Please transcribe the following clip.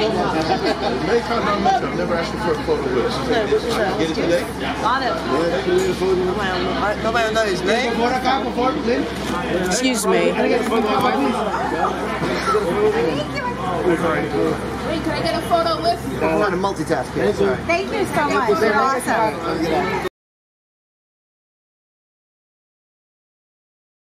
I've never asked you for a photo with. Get it today? Got it. Nobody knows his name. Excuse me. Wait, can I get a photo with? I'm trying to multitask here. Thank you so much. You're awesome.